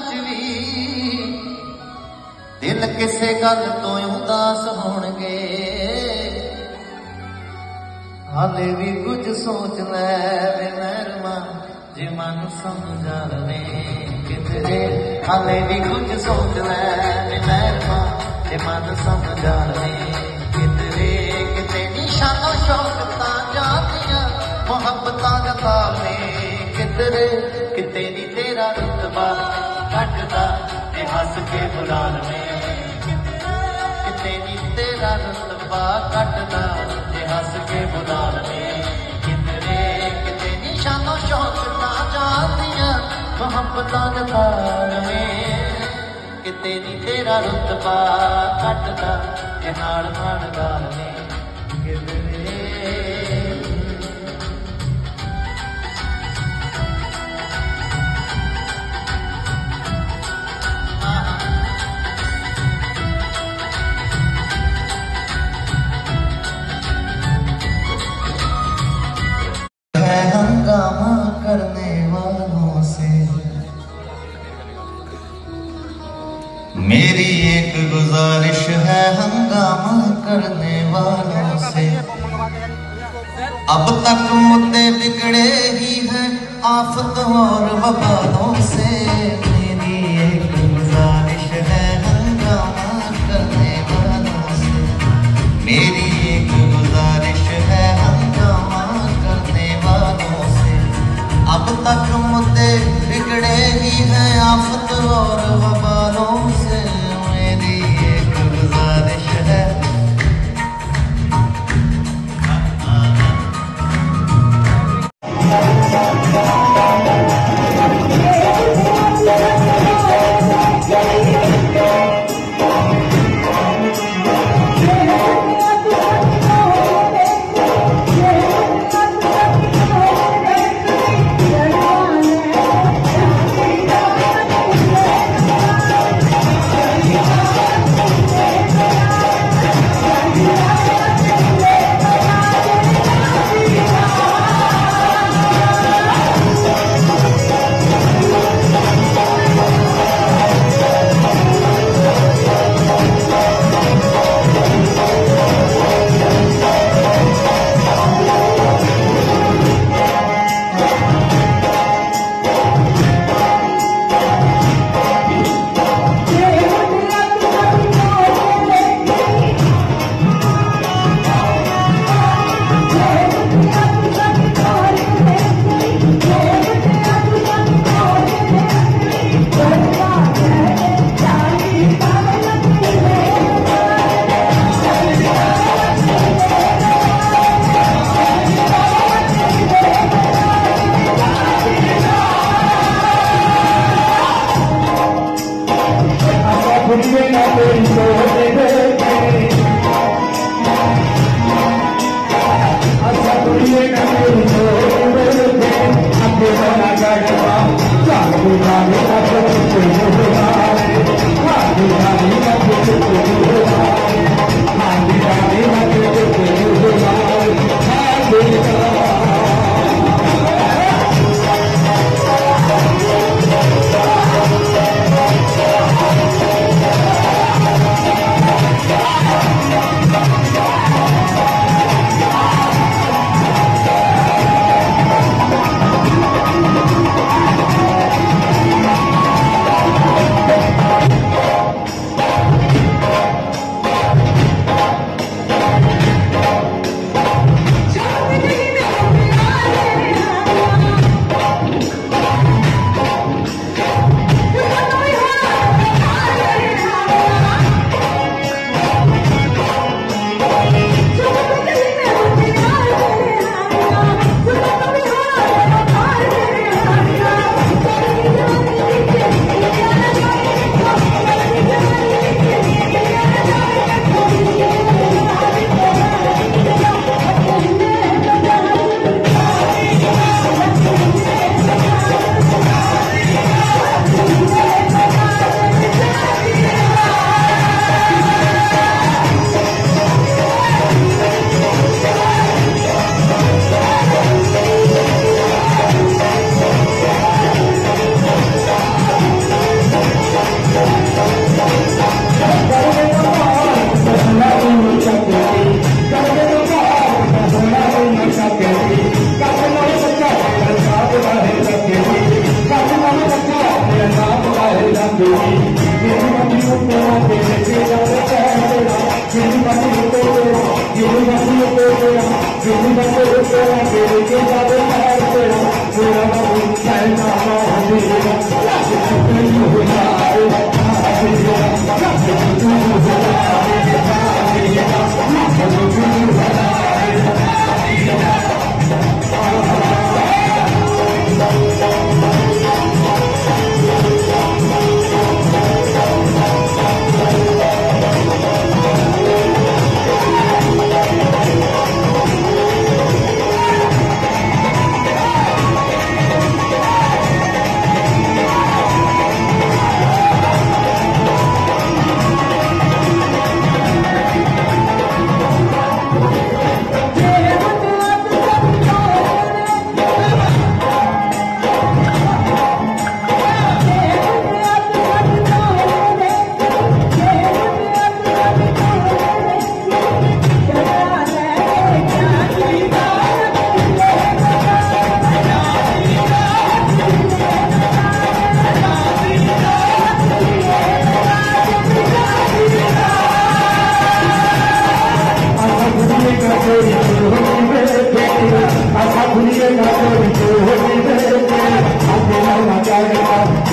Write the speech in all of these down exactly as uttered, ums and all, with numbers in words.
च भी दिल किसे गल तो उदास होणगे, हाले भी कुछ सोच लै वे महरमा जे मन समझा लवे कितरे। हाले भी कुछ सोच लै वे महरमा जे मन समझा लवे कितरे। किते निशानो शौकतां जातियां मोहब्बतां जता ले कितरे। किते नी तेरा रुतबा घटदा ते हस के बुला लवे किते नी तेरा रुतबा घटदा ते हस के बुला लवे कितरे। किते निशानो शौकतां जातियां मोहब्बतां जता लवे किते नी तेरा रुतबा घटदा ते नाल बनदा लवे कितरे। हंगामा करने वालों से मेरी एक गुजारिश है, हंगामा करने वालों से। अब तक मुद्दे बिगड़े ही हैं आफत और वबालों से। मेरी एक गुजारिश है, हंगामा करने वालों से। मेरी एक गुजारिश है, हंगामा करने वालों से। अब तक मुद्दे बिगड़े ही हैं आफत और वबालों से। मेरी एक गुजारिश है,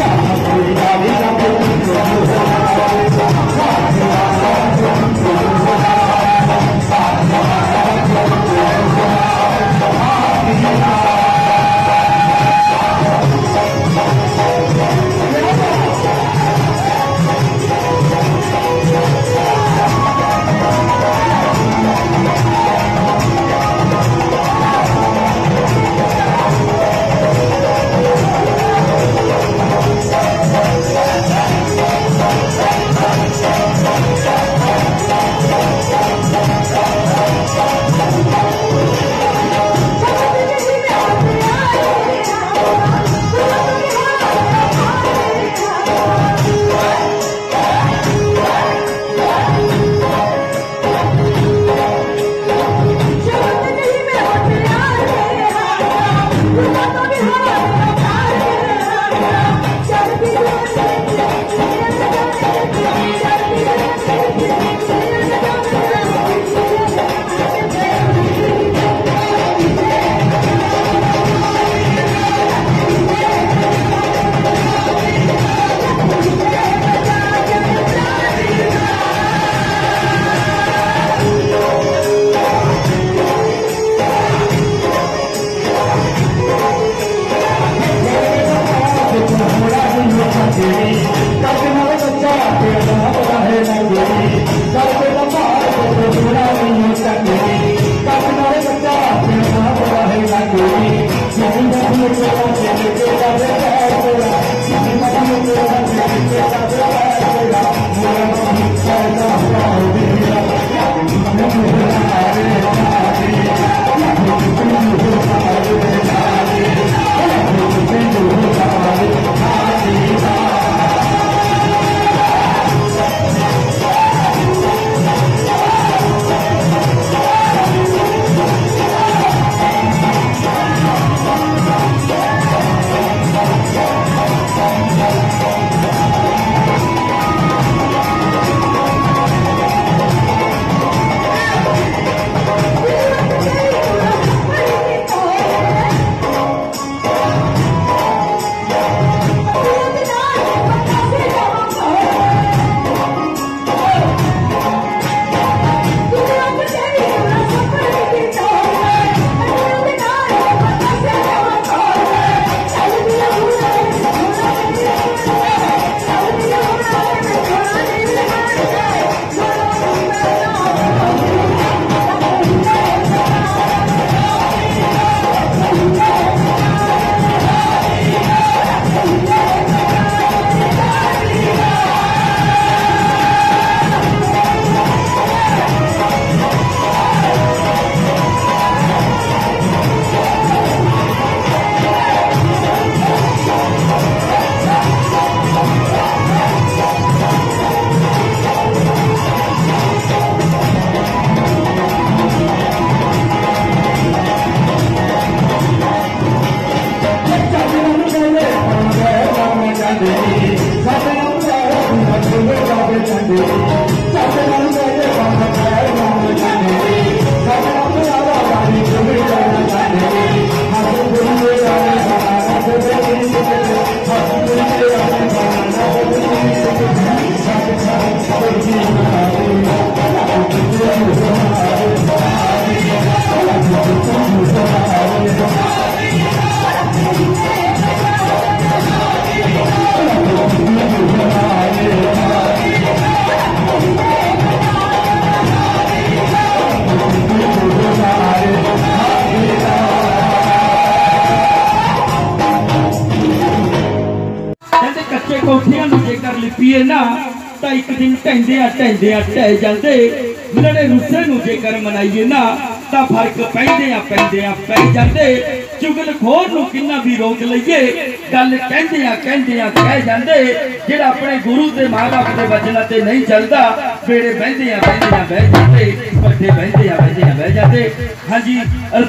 लिपीए ना तो एक दिन ढहदिया ढहदिया ढह जाते लड़े रुस्से नूं जेकर मनाइए ना तो फर्क पैंदिया पैंदिया पै जाते चुगलखोर नूं किन्ना भी रोक लईए गल कहंदिया कहंदिया कह जाते जिहड़ा अपने गुरु ते मां बाप दे वचनां ते नहीं चलदा बेड़े बहंदिया बहंदिया बह जाते पट्ठे बहंदिया बहंदिया बह जाते। हाँ जी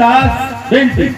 अरदास बेनती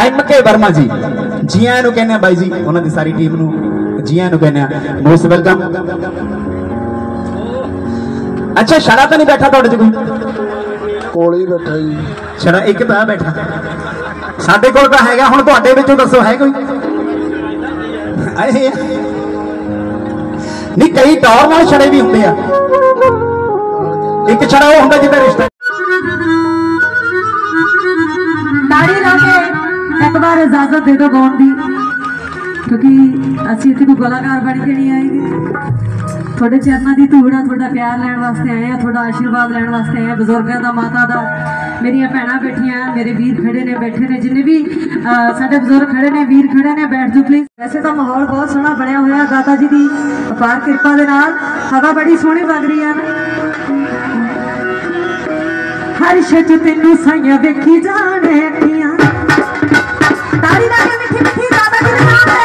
एम के वर्मा जी जी आया नूं कहने बाई जी उन्होंने सारी टीम नूं जी आया नूं कहने मोस्ट वेलकम। अच्छा छड़ा तो नहीं बैठा थोड़े च कोई कोल ही बैठा जी छड़ा एक तो बैठा साडे कोल तो हैगा हुण तुहाडे विचों दसो है कोई आए नहीं कई टौर नाल छड़े भी हुंदे आ एक छड़ा वो हुंदा जिहदा रिश्ता ताड़ी ला के एक बार इजाजत दे दो गाउन दी क्योंकि ਅਸੀਂ ਇੱਥੇ ਕੋਈ ਕਲਾਕਾਰ ਬਣ ਕੇ नहीं ਆਏਗੇ थोड़े चरणों की धूड़ा थोड़ा प्यार लैन वास्ते आए हैं थोड़ा आशीर्वाद लैन वास्ते आए हैं बजुर्गों का माता का मेरिया भैन बैठिया मेरे वीर खड़े ने बैठे ने जिन्हें भी साडे बुजुर्ग खड़े ने वीर खड़े ने बैठ जाओ प्लीज। वैसे तो माहौल बहुत सोहना बनया हुआ दाता जी की अपार कृपा के नाल हवा बड़ी सोहनी लग रही है हर शच तेनू साइया वेखी जाने अखियां ताड़ी ला के मिठी मिठी दाता जी दे नाल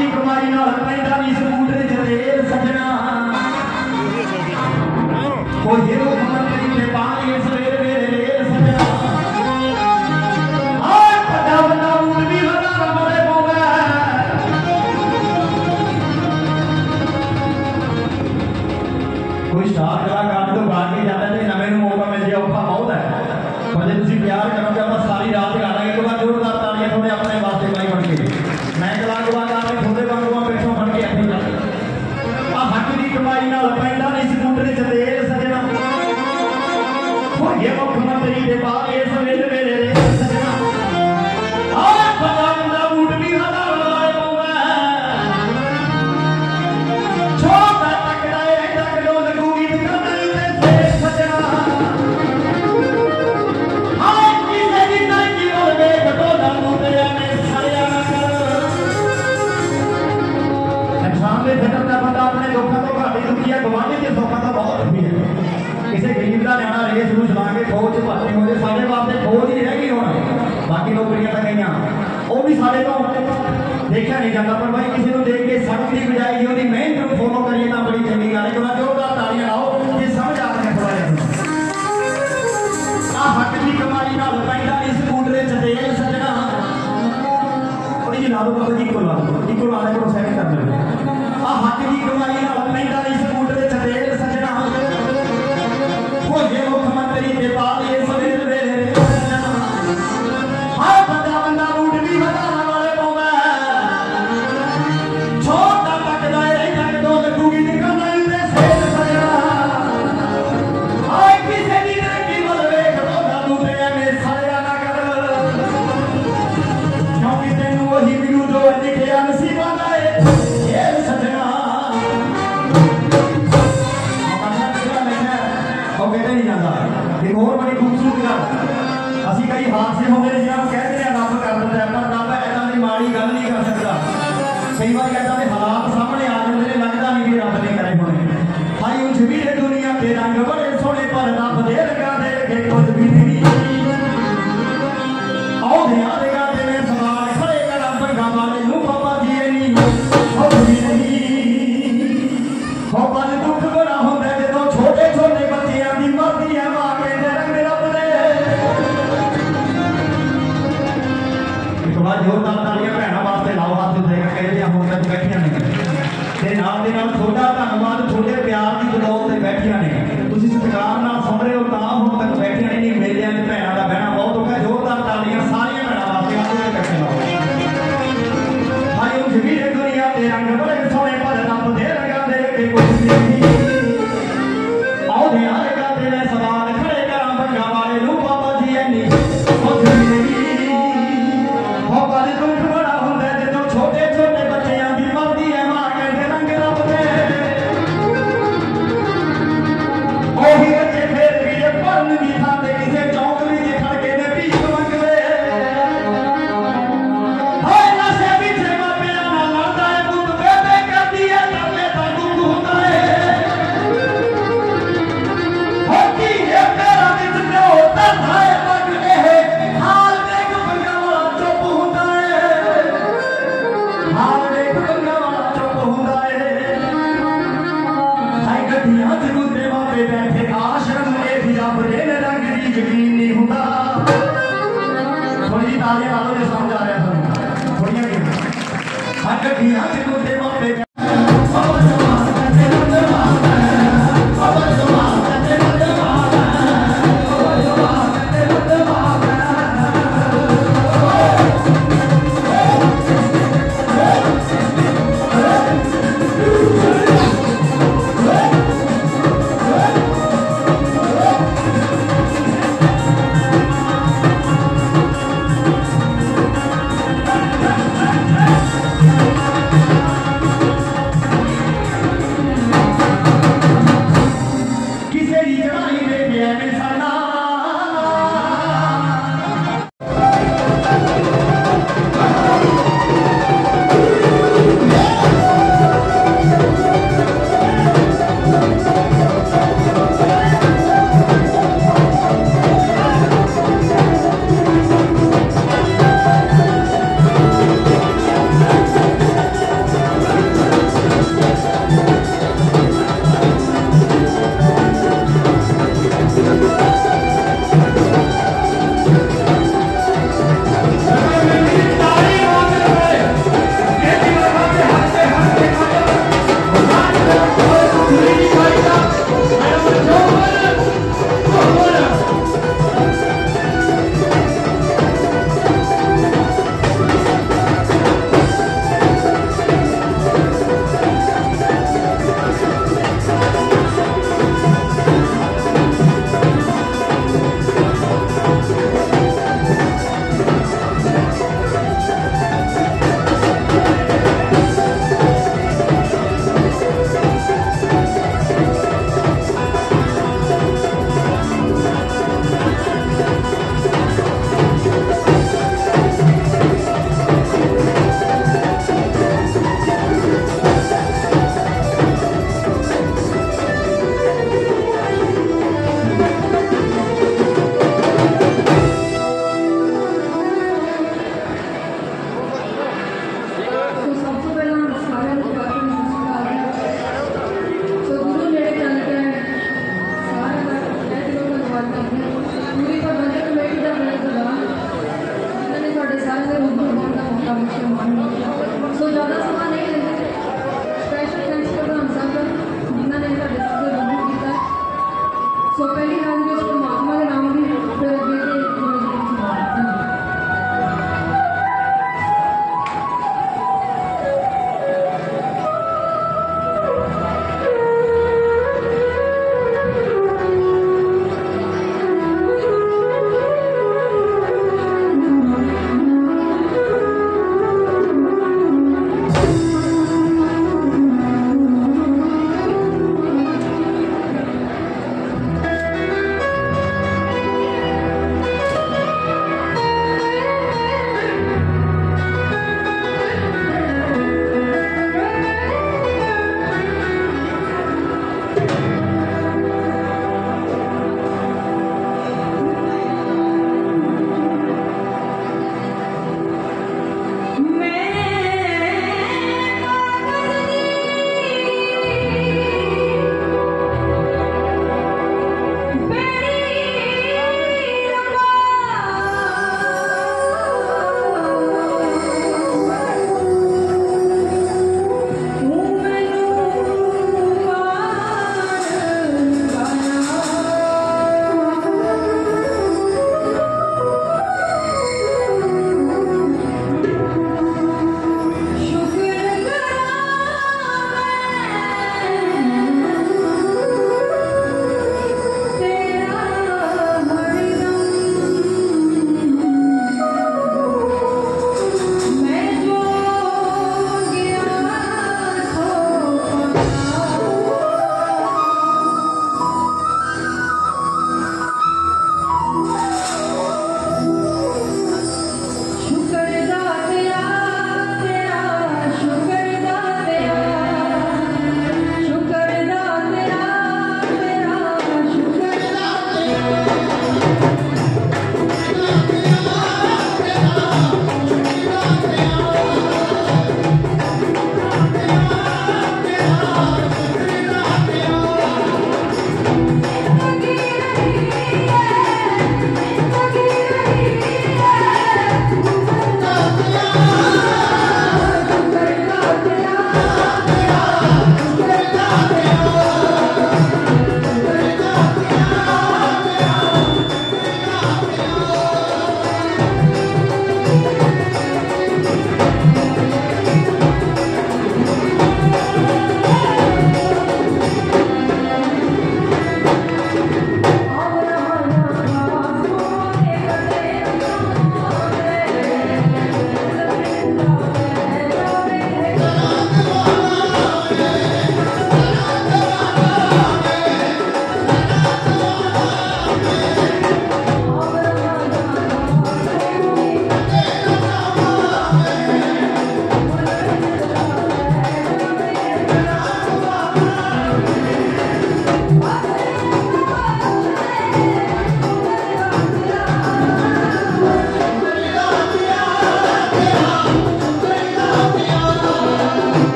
दी कमाई नाल पैंदा नी स्कूटर च तेल सजना ओ ये मुख्यमंत्री के पानी सवेरे मेरे सजना आए पता बंदा ऊट भी हज़ार मोड़े पौवे कोई स्टार कलाकार तो गा के जाता है नवे नूं मौका मिल जाए औखा बहुत है पर जे तुसीं प्यार करोगे आप सारी रात गा लेंगे तो बाद जोरदार तालियां थोड़े अपने वास्ते भाई बन के मैं कलाक बाद आके थोड़े वांगू पिछों बन के अपनी गल आ हक दी कमाई नाल पैंदा नहीं स्कूटर च तेल सजना हो ये मुख्यमंत्री दे बारे सवेरे मेरे सजना आ पता बंदा ऊट भी हज़ार लाए पौवे छोटा तकड़ा है तकड़ो लगूगी करने ते से सजना हाय किसे दी नहीं की बोल देख तो दानू तेरे में सरिया ना कर सामने फिटर का बंदा अपने दुखों तो घाटी दुखी है गवाने के सुखों तो बहुत दुखी है किसी गरीब का न्याणा रेस रूस ला के फौज च भर्ती हो जाए साढ़े वास्ते फौज ही रहेगी होना बाकी नौकरियां तो गई वो भी साढ़े तो देखा नहीं जाता पर भाई किसी को देख के सड़क की बजाय उसकी मेहनत को फॉलो करिए ना बड़ी चंगी गल है क्योंकि जोरदार तालियां लाओ ये समझ आ रहा है थोड़ा आ हक की कमाई नाल पैंदा नी स्कूटर च तेल सजना और ये ला दो बाबा जी को ला दो इको ला दे को सेट कर ले आ हक की कमाई नाल पैंदा नी स्कूटर च तेल सजना हो ये मुख्यमंत्री के पास ये सवेरे मेरे सजना हाय बंदा बंदा ऊट भी हज़ार वाले पौवे छोटा तकड़ा है जग दो लगूगी दिखा नहीं ते सेल सजना हाय किसे दी नहीं की बोल वेख तो दादू तेरे में सरिया ना कर क्योंकि तेनू वही मिलू जो लिखिया नसीबां दा ये सजना कहते नहीं जाता एक और बड़ी खूबसूरत गल असी कई हादसे होते हैं जिन्होंने कहते हैं रब कर दिता है पर रब ऐसा की माड़ी गल नहीं कर सकता कई बार ऐसा के हालात सामने आ जाते हैं लगता नहीं कि रब ने करे होने भाई उन भी दुनिया के रंग बड़े सोने पर रब दे रंगा दे के कुछ भी नहीं आओ ध्यान देगा तेरे सवाल खड़े कर पंगा वाले नू बाबा जी नहीं हो भी नहीं हो पर दुख बड़ा होता है जो छोटे छोटे बच्चियां दी मरदी है मां के रंग रब दे एक बार जोरदार तालियां भैणा वास्ते लाओ हाथ उठाएगा कहते हैं हम तक बैठियां ने ते नाल दे नाल छोटा धन्यवाद छोटे प्यार दी बदौलत ते बैठियां ने तुसी सत्कार नाल सुन रहे हो तां हम तक बैठियां नहीं मेलियां च भैणा दा बहना बहुत औखा जोरदार तालियां सारियां भैणा वास्ते आप इकट्ठे लाओ हाय उन जमीरे दुनिया ते रंग बड़े सोने पर रब दे रंगा दे के कुछ नहीं आओ ध्यान देगा तेरे सवाल खड़े कर पंगा वाले नू बाबा जी नहीं कुछ नहीं हो पर दुख बड़ा होता है जो छोटे छोटे बच्चियां दी मरदी है मां के रंग रब दे ओही बच्चे फिर भी ये पढ़न भी खाते किसे चौक भी खड़ के ने भीख मंगदे हाय नशे पीछे मापिया ना लड़दा है पुत बेबे करदी है तरले दा दुख होता है होती है तेरा विच ते होता है लगने है हाल देख पंगा वाला चुप होता है हाल देख पंगा वाला चुप होता है हाय गड्डियां च गुजरे मापे बैठे आश्रम में भी रब दे रंग दी यकीन नहीं होता थोड़ी तालियां ला लो जो समझ आ रहा है ਤੁਹਾਨੂੰ थोड़ियां हाय गड्डियां च गुजरे मापे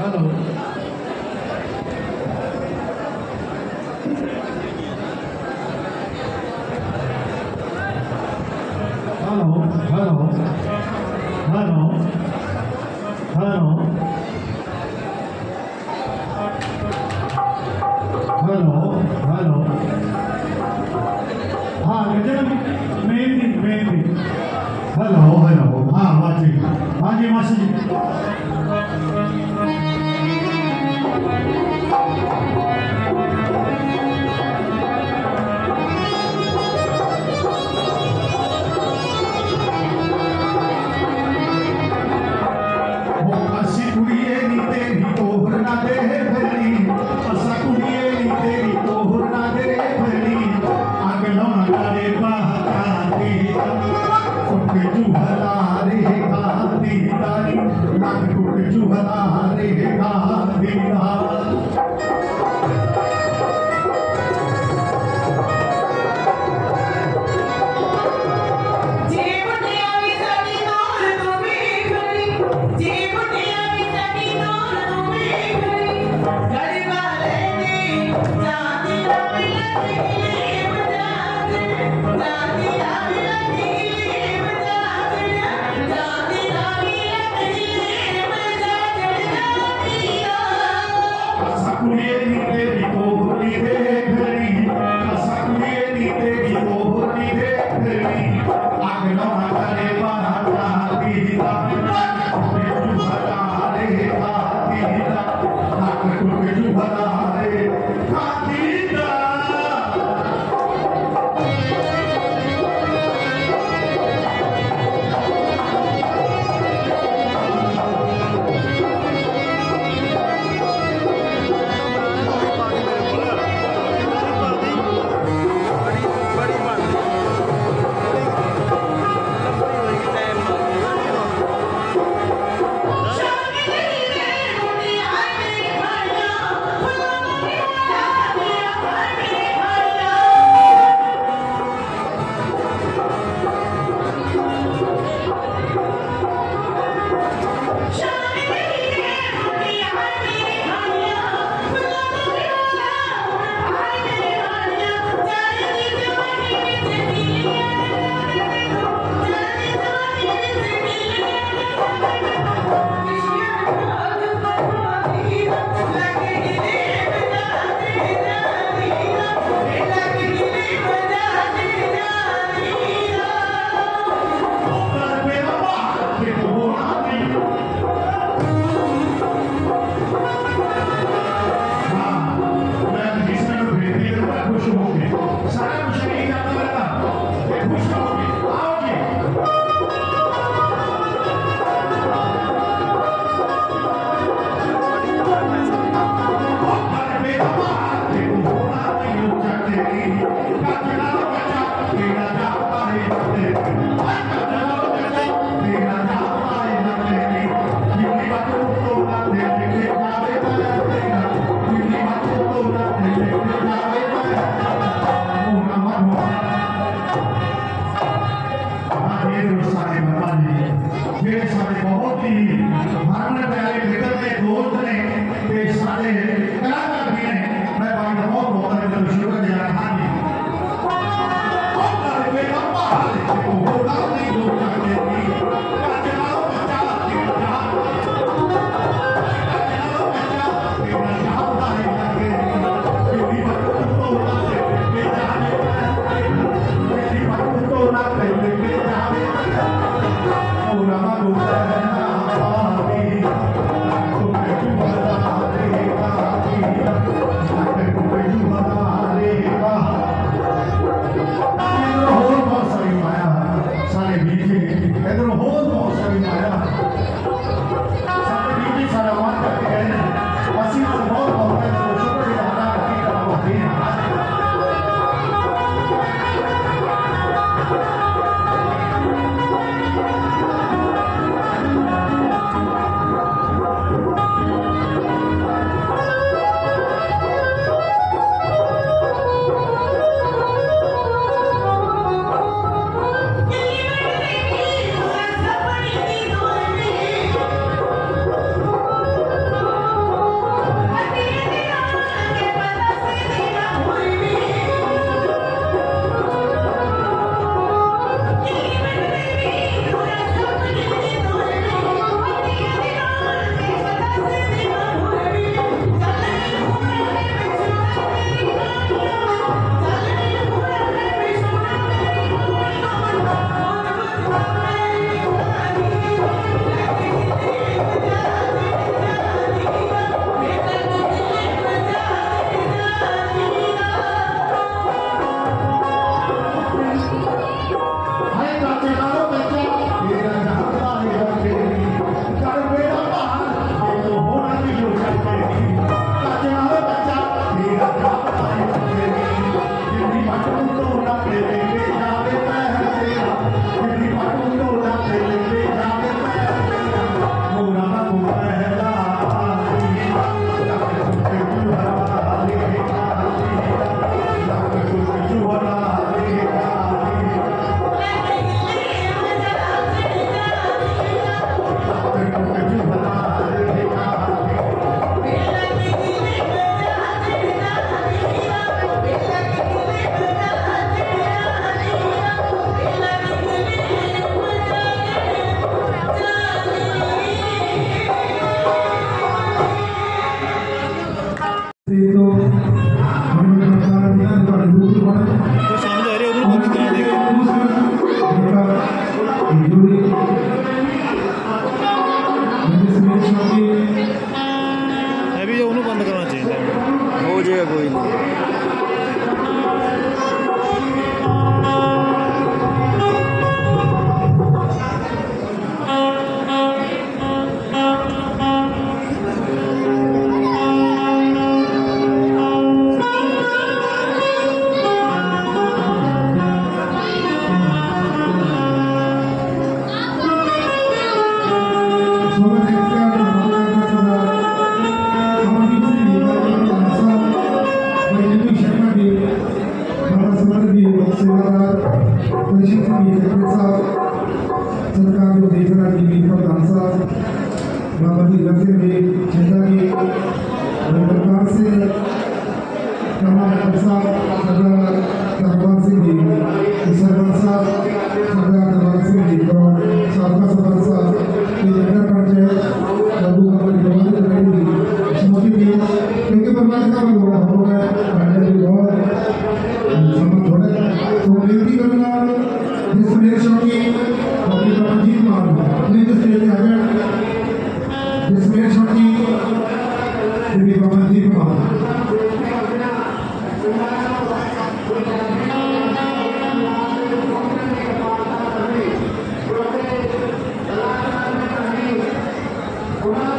hello hello hello hello hello hello हाँ गजब मेन दिन मेन दिन हेलो हेलो हाँ हाँ जी हाँ जी मासी जी बाबा जी रखे हुए जैसा कि प्रकार से कमाल साहब सरदार करवाल सिंह जी सरदार साहब सरदार करवाल सिंह जी और साबका सरदार साहब की नगर पंचायत बाबू कमल जवान करेंगी स्मृति भी क्योंकि परिवार का बड़ा हो गया पहले भी बहुत समझ थोड़ा तो बेनती करना जिस मेरे शौकी अपनी जीत मार अपने जो स्टेज आ गया जिस मेरे शौकी भी बाबा जी मार Wow.